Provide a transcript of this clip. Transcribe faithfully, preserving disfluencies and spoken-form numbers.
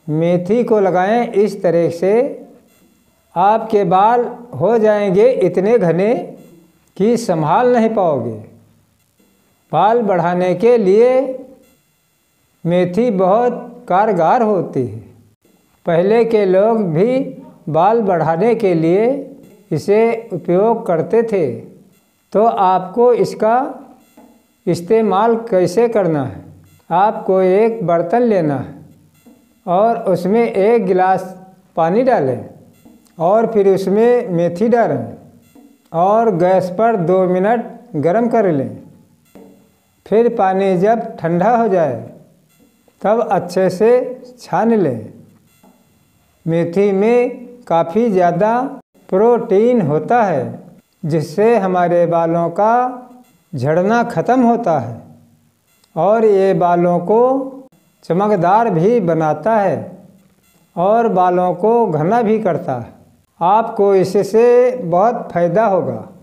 मेथी को लगाएं इस तरह से, आपके बाल हो जाएंगे इतने घने कि संभाल नहीं पाओगे। बाल बढ़ाने के लिए मेथी बहुत कारगर होती है। पहले के लोग भी बाल बढ़ाने के लिए इसे उपयोग करते थे। तो आपको इसका इस्तेमाल कैसे करना है? आपको एक बर्तन लेना है और उसमें एक गिलास पानी डालें और फिर उसमें मेथी डालें और गैस पर दो मिनट गर्म कर लें। फिर पानी जब ठंडा हो जाए तब अच्छे से छान लें। मेथी में काफ़ी ज़्यादा प्रोटीन होता है जिससे हमारे बालों का झड़ना ख़त्म होता है और ये बालों को चमकदार भी बनाता है और बालों को घना भी करता है। आपको इससे बहुत फ़ायदा होगा।